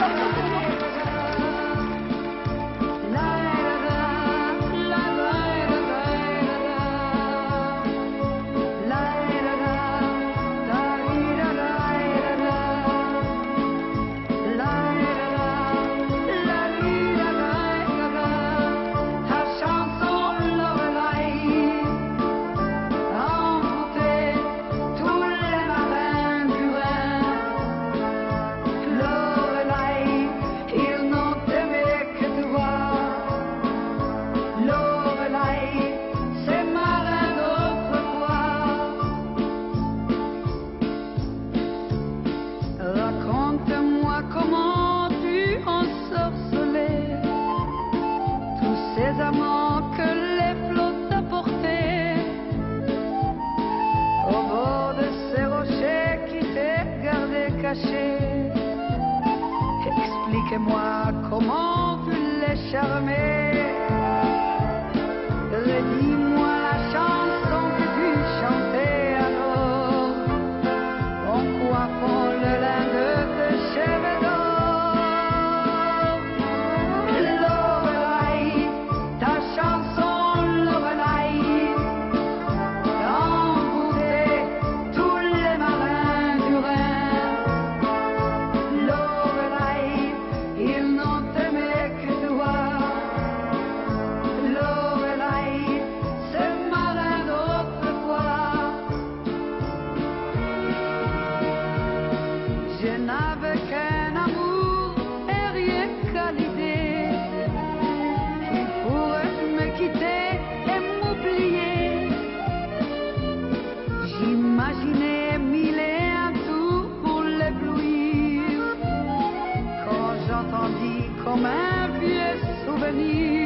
Raconte-moi comment tu ensorcelais tous ces amants que les flots t'apportaient au bord de ces rochers qui t'est gardé caché. Explique-moi comment tu les charmais. Redis-moi la chanson que tu chantais alors en coiffant le lin de tes cheveux d'or. Lorelai, ta chanson Lorelai envoûtait tous les marins du Rhin. Lorelai, ils n'ont aimé que toi. Lorelai, ces marins d'autrefois. Je n'avais qu'un amour et rien qu'à l'idée qu'il pourrait me quitter et m'oublier. J'imaginais mille et un tours pour l'éblouir quand j'entendis comme un vieux souvenir